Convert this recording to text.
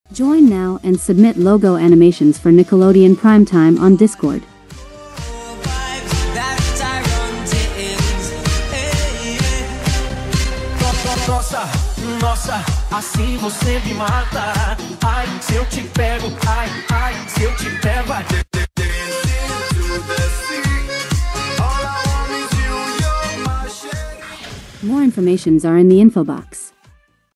Join now and submit logo animations for Nickelodeon Primetime on Discord. Nossa, assim você me mata. Ai, se eu te pego, ai, ai, se eu te pego. More informations are in the info box.